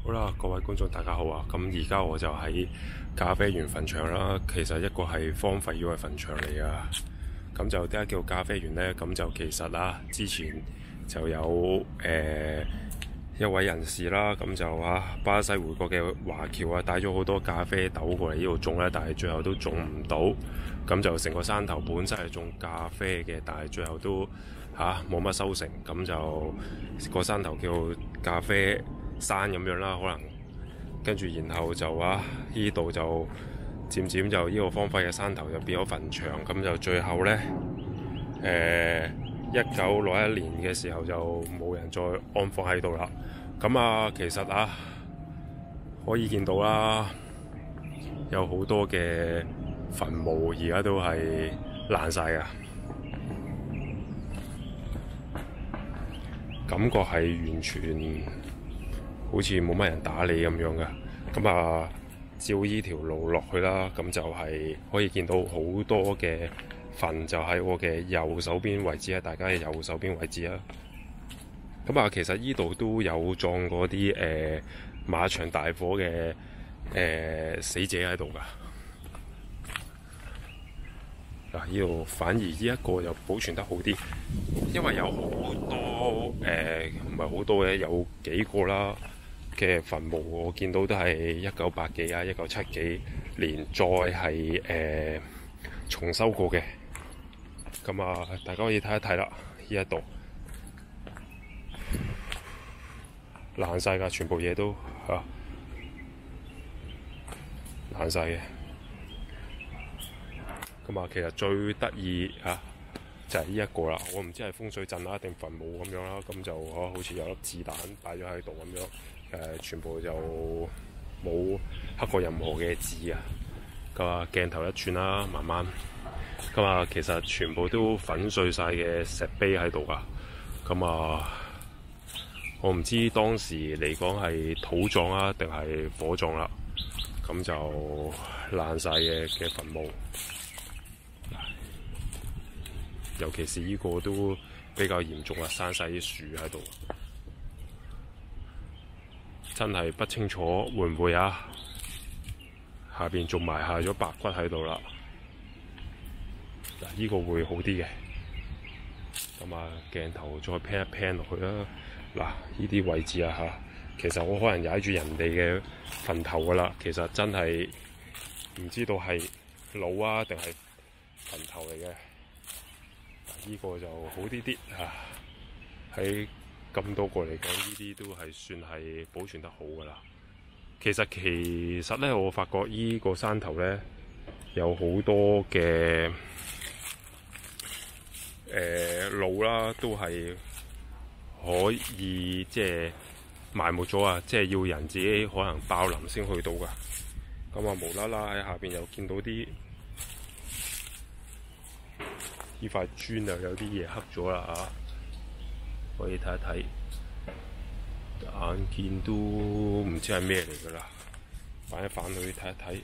好啦，各位觀眾大家好啊！咁而家我就喺咖啡園墳場啦，其實一個係荒廢咗嘅墳場嚟噶。咁就點解叫咖啡園呢？咁就其實啊，之前就有一位人士啦，咁就巴西回國嘅華僑啊，帶咗好多咖啡豆過嚟呢度種咧，但係最後都種唔到。咁就成個山頭本身係種咖啡嘅，但係最後都冇乜收成。咁就個山頭叫咖啡山咁樣啦，可能跟住然後就呢度就漸漸就呢個荒廢嘅山頭就變咗墳場，咁就最後呢1961年嘅時候就冇人再安放喺度啦。咁其實可以見到啦，有好多嘅墳墓而家都係爛晒㗎，感覺係完全好似冇乜人打理咁樣㗎。咁照依條路落去啦，咁就係可以見到好多嘅墳，就喺我嘅右手邊位置，喺大家嘅右手邊位置啦。咁其實依度都有葬嗰啲馬場大火嘅死者喺度㗎。嗱，依度反而呢一個又保存得好啲，因為有好多唔係好多嘅，有幾個啦嘅墳墓，我見到都係1980幾1970幾年再係重修過嘅。咁大家可以睇一睇啦，呢一度爛晒㗎，全部嘢都爛晒嘅。咁其實最得意就係呢一個啦，我唔知係風水陣啦定墳墓咁樣啦，咁就好似有粒子彈擺咗喺度咁樣，全部就冇刻過任何嘅字啊。咁鏡頭一轉啦，慢慢咁其實全部都粉碎晒嘅石碑喺度噶。咁我唔知當時嚟講係土葬定係火葬啦，咁就爛晒嘅墳墓。尤其是呢個都比較嚴重啦，生晒啲樹喺度，真係不清楚會唔會下邊仲埋下咗白骨喺度啦。嗱，呢個會好啲嘅。咁鏡頭再 pan 一 pan 落去啦。嗱，呢啲位置其實我可能踩住人哋嘅墳頭噶啦，其實真係唔知道係腦定係墳頭嚟嘅。呢個就好啲喺咁多個嚟講，呢啲都係算係保存得好噶啦。其實咧，我發覺呢個山頭咧有好多嘅路啦，都係可以即係埋沒咗即係要人自己可能爆林先去到噶。咁無啦啦喺下邊又見到啲呢塊磚有啲嘢黑咗啦可以睇一睇，眼見都唔知係咩嚟噶啦，反一反去睇一睇，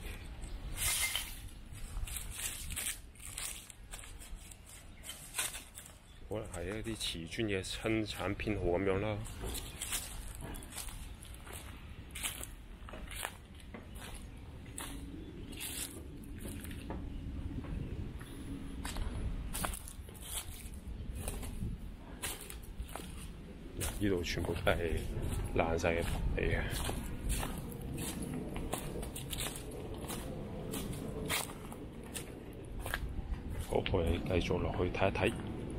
可能係一啲瓷磚嘅生產編號咁樣啦。呢度全部都係爛晒嘅墳嚟嘅。好，我哋繼續落去睇一睇。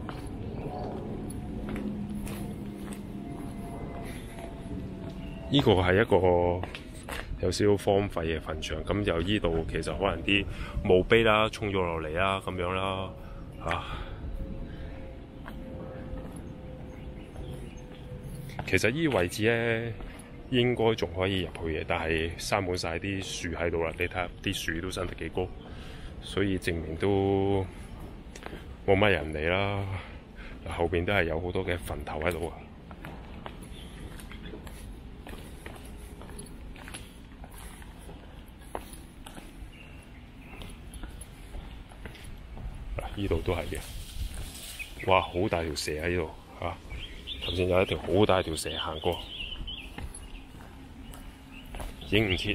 呢個係一個有少少荒廢嘅墳場，咁就呢度其實可能啲墓碑啦沖咗落嚟啦，咁樣啦其實呢個位置咧應該仲可以入去嘅，但係生滿晒啲樹喺度啦。你睇下啲樹都生得幾高，所以證明都冇乜人嚟啦。後邊都係有好多嘅墳頭喺度啊。呢度都係嘅，哇！好大條蛇喺呢度頭先有一條好大條蛇行過。 影唔切。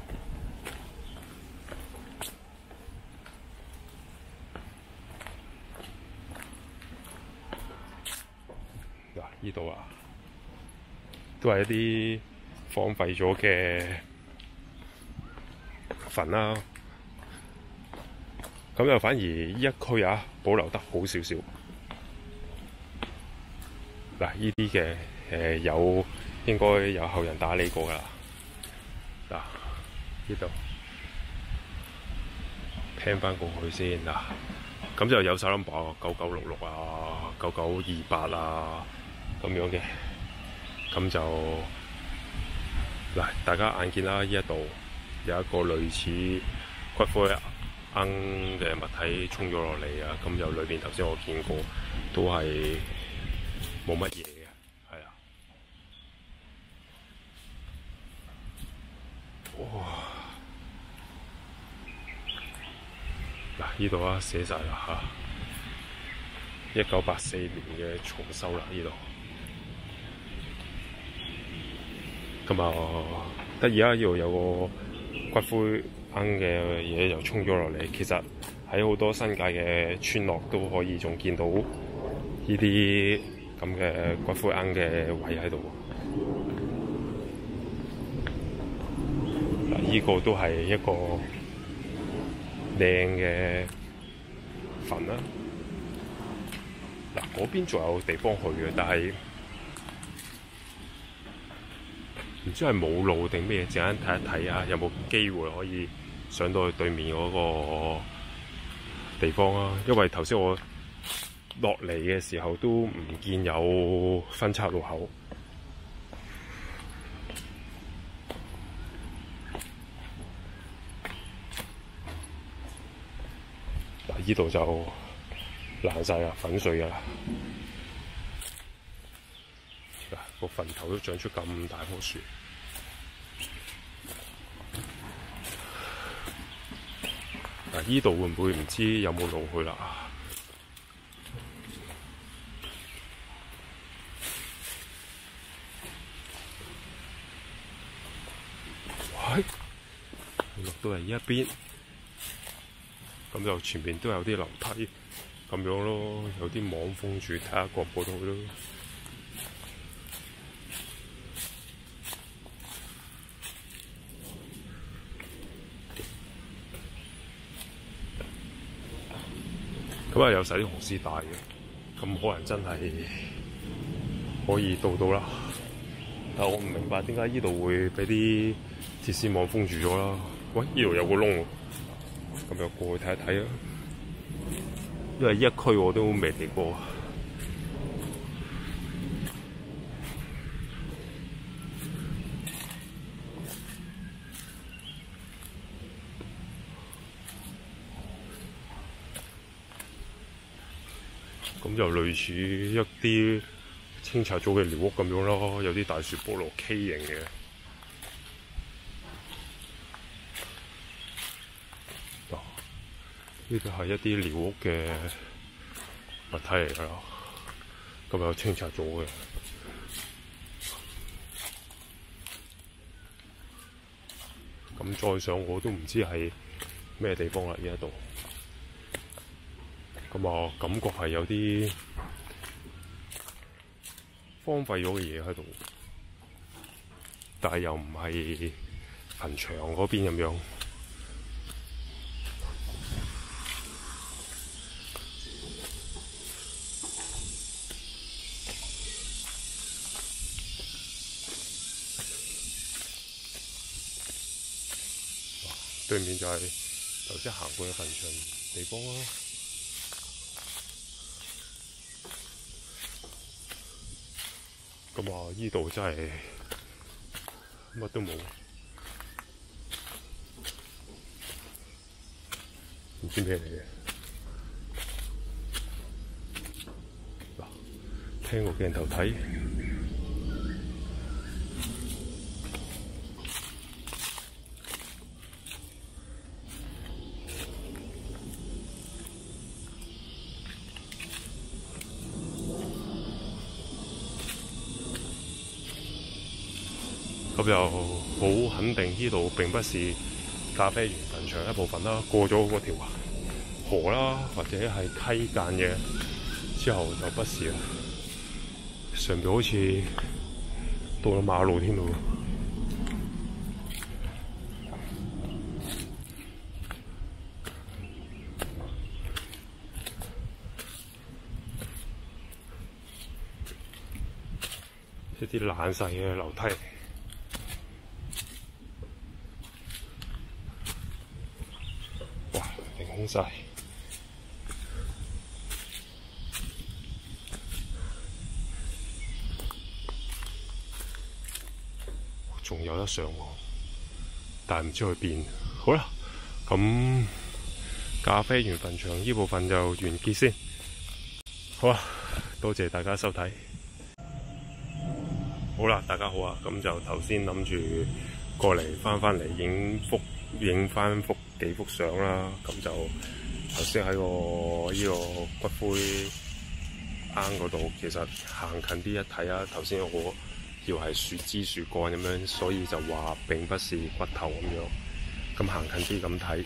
嗱，呢度啊，都係一啲荒廢咗嘅墳啦。咁又反而呢一區啊，保留得好少少。嗱，呢啲嘅應該有後人打理過㗎啦。嗱，呢度聽翻過去先嗱，咁就有手 number 9966啊、9928啊咁樣嘅。咁就嗱，大家眼見啦，呢一度有一個類似骨灰龕嘅物體衝咗落嚟啊！咁就裏邊頭先我見過都係冇乜嘢嘅，係啊。哇！嗱，呢度啊寫晒啦嚇，1984年嘅重修啦呢度。咁啊得意啊！呢度有個骨灰龕嘅嘢又衝咗落嚟，其實喺好多新界嘅村落都可以仲見到呢啲咁嘅骨灰龕嘅位喺度。嗱，呢個都係一個靚嘅墳啦。嗱，嗰邊仲有地方去嘅，但係唔知係冇路定咩，陣間睇一睇啊，有冇機會可以上到去對面嗰個地方啊？因為頭先我落嚟嘅時候都唔見有分岔路口。嗱，呢度就爛晒啦，粉碎㗎啦。嗱，個墳頭都長出咁大棵樹。嗱，依度會唔會唔知有冇路去啦？喂，落到嚟呢一邊，咁就前面都有啲樓梯咁樣咯，有啲網封住，睇下過唔過到去咯。咁啊，有晒啲紅絲帶嘅，咁可能真係可以到啦。但係我唔明白點解呢度會俾啲鐵絲網封住咗啦。喂，呢度有個窿喎，咁就過去睇一睇啦。因為呢一區我都未嚟過。咁就類似一啲清拆咗嘅寮屋咁樣咯，有啲大樹菠蘿 K 型嘅。呢度係一啲寮屋嘅物體嚟㗎啦，咁有清拆咗嘅。咁再上我都唔知係咩地方啦，呢一度。咁啊，感覺係有啲荒廢咗嘅嘢喺度，但係又唔係墳場嗰邊咁樣。對面就係頭先行過嘅墳場地方啦。咁啊，依度真係乜都冇，唔知咩嚟嘅。嗱，聽個鏡頭睇。 咁就好肯定呢度並不是咖啡園墳場一部分啦。過咗嗰條河啦，或者係溪間嘅之後就不是啦。上邊好似到咗馬路添咯。一啲爛晒嘅樓梯，哇！凌空晒，仲有得上喎，但係唔知去邊。好啦，咁咖啡園墳場呢部分就完結先。好啊，多謝大家收睇。好啦，大家好啊！咁就頭先諗住過嚟翻嚟影翻幾幅相啦。咁就頭先喺個呢個骨灰罌嗰度，其實行近啲一睇啊，頭先我以為係樹枝樹幹咁樣，所以就話並不是骨頭咁樣。咁行近啲咁睇，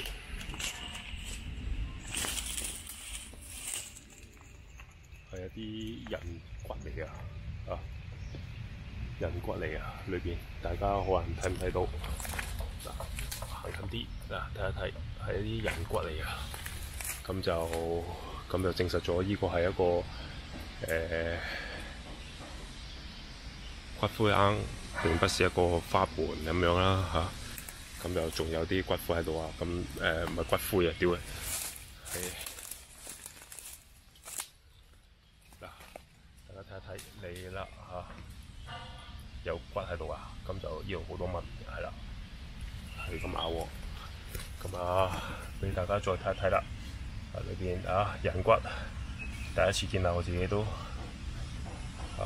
係一啲人骨嚟嘅啊！人骨嚟啊！裏邊大家可能睇唔睇到？嗱，行近啲嗱，睇一睇，係一啲人骨嚟啊！咁就證實咗呢個係一個骨灰罌，並不是一個花盆咁樣啦嚇。咁就仲有啲骨灰喺度啊！咁唔係骨灰啊，屌嘅係嗱，大家睇一睇嚟啦嚇。有骨喺度啊，咁就呢度好多蚊，係啦，係咁咬喎。咁啊，俾大家再睇一睇啦。裏邊啊，人骨第一次見啦，我自己都啊，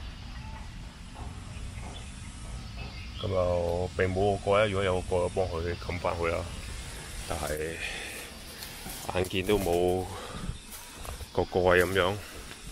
咁就並冇個過咧。如果有個過，幫佢冚翻去啦。但係眼見都冇個蓋咁樣。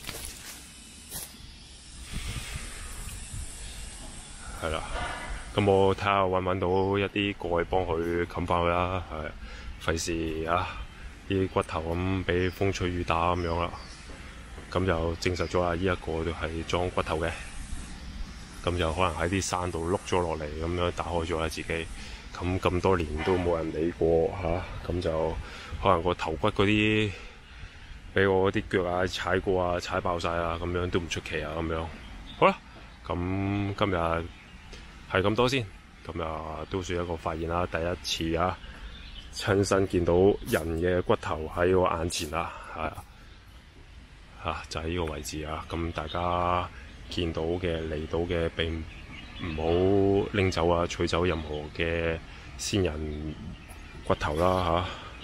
係啦，咁我睇下揾唔揾到一啲蓋幫佢冚翻去啦，係費事啊啲骨頭咁俾風吹雨打咁樣啦。咁就證實咗啊，呢一個就係裝骨頭嘅。咁就可能喺啲山度碌咗落嚟，咁樣打開咗啦自己。咁多年都冇人理過嚇，咁就可能個頭骨嗰啲俾我啲腳啊踩過啊，踩爆晒啊，咁樣都唔出奇啊咁樣。好啦，咁今日係咁多先，咁啊都算一個發現啦，第一次啊親身見到人嘅骨頭喺我眼前啦，係就係呢個位置啊，咁大家見到嘅嚟到嘅並唔好拎走啊，取走任何嘅先人骨頭啦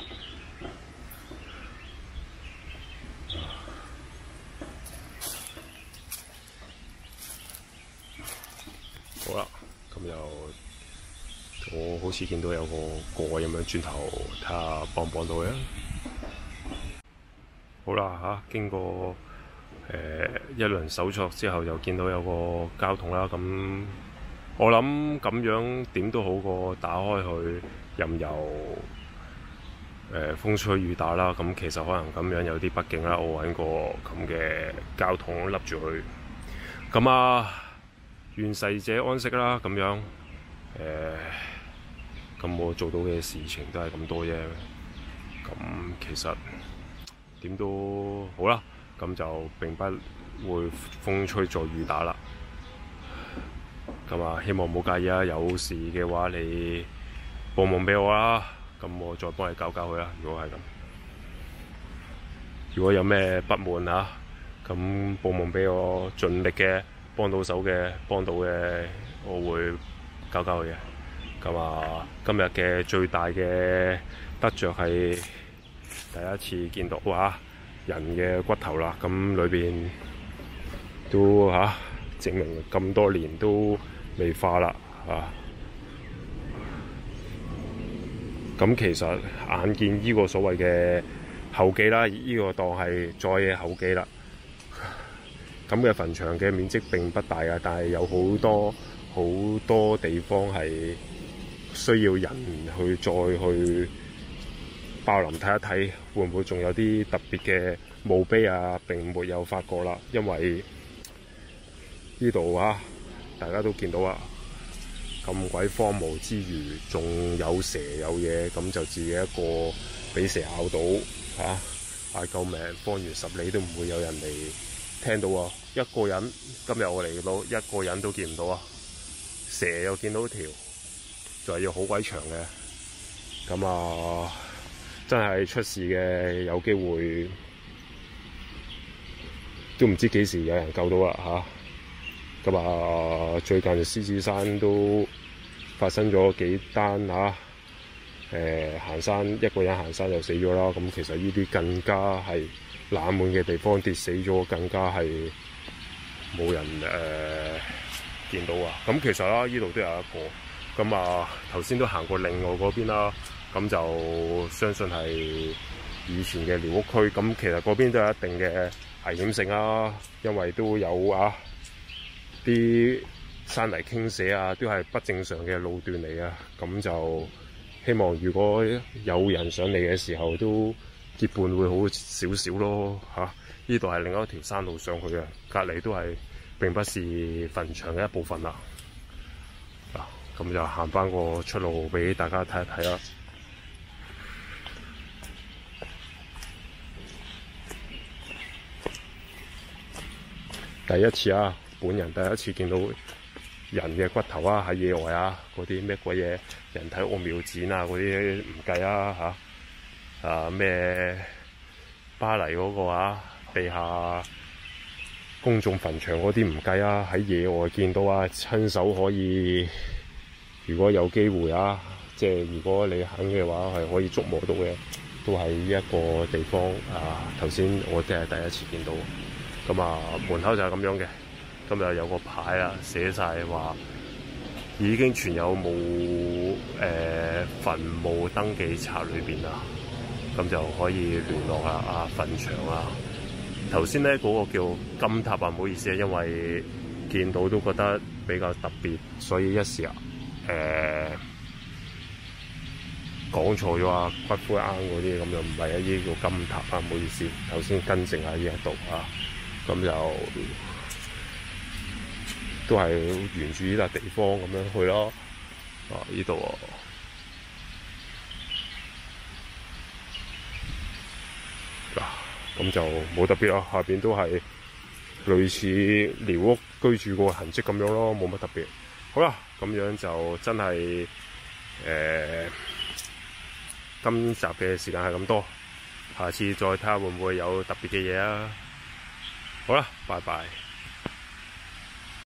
好啦。咁我好似見到有個蓋咁樣，轉頭睇下幫唔幫到嘅。好啦經過一輪搜索之後，又見到有個膠桶啦。咁我諗咁樣點都好過打開去任由風吹雨打啦。咁其實可能咁樣有啲不敬啦。我揾個咁嘅膠桶笠住佢。咁啊〜願逝者安息啦，咁樣咁我做到嘅事情都係咁多啫。咁其實點都好啦，咁就並不會風吹再雨打啦。咁啊，希望唔好介意啊。有事嘅話，你報夢俾我啦，咁我再幫你搞佢啦。如果係咁，如果有咩不滿啊，咁報夢俾我，盡力嘅。幫到手嘅，幫到嘅，我會搞佢嘅。咁啊，今日嘅最大嘅得着係第一次見到人嘅骨頭啦。咁裏邊都證明咁多年都未化啦咁其實眼見呢個所謂嘅後記啦，呢個當係再嘅後記啦。咁嘅墳場嘅面積並不大啊，但係有好多好多地方係需要人去再去爆林睇一睇，會唔會仲有啲特別嘅墓碑啊？並沒有發覺啦，因為呢度啊，大家都見到啊，咁鬼荒蕪之餘，仲有蛇有嘢，咁就自己一個俾蛇咬到嚇，嗌救命，方圓10里都唔會有人嚟聽到啊！一個人今日我嚟到一個人都見唔到啊，蛇又見到條，仲係要好鬼長嘅，咁啊真係出事嘅，有機會都唔知幾時有人救到啦嚇。咁啊，最近獅子山都發生咗幾單嚇，行山一個人行山就死咗啦。咁其實呢啲更加係冷門嘅地方跌死咗，更加係冇人見到啊。咁其實啦，呢度都有一個。咁啊，頭先都行過另外嗰邊啦。咁就相信係以前嘅寮屋區。咁其實嗰邊都有一定嘅危險性啊，因為都有啊啲山泥傾瀉啊，都係不正常嘅路段嚟啊。咁就希望如果有人上嚟嘅時候，都結伴會好少少咯嚇。呢度係另一條山路上去嘅，隔離都係並不是墳場嘅一部分啦。咁就行翻個出路俾大家睇一睇啦。第一次啊，本人第一次見到人嘅骨頭啊，喺野外啊，嗰啲咩鬼嘢人體奧妙展啊，嗰啲唔計啊嚇，咩巴黎嗰個啊，地下公眾墳場嗰啲唔計啊，喺野外見到啊，親手可以，如果有機會啊，即係如果你肯嘅話，係可以觸摸到嘅，都係一個地方啊。頭先我真係第一次見到。咁啊，門口就係咁樣嘅。今日有個牌啊，寫晒話已經存有墳墓登記冊裏邊啦。咁就可以聯絡下墳場啊。頭先咧嗰個叫金塔啊，唔好意思啊，因為見到都覺得比較特別，所以一時講錯咗啊，骨灰龕嗰啲咁就唔係啊，呢叫金塔啊，唔好意思，頭先更正下呢一度啊。咁就都係沿住呢笪地方咁樣去咯。呢度咁就冇特別咯。下邊都係類似寮屋居住個痕跡咁樣咯，冇乜特別。好啦，咁樣就真係今集嘅時間係咁多，下次再睇下會唔會有特別嘅嘢啊！好啦，拜拜。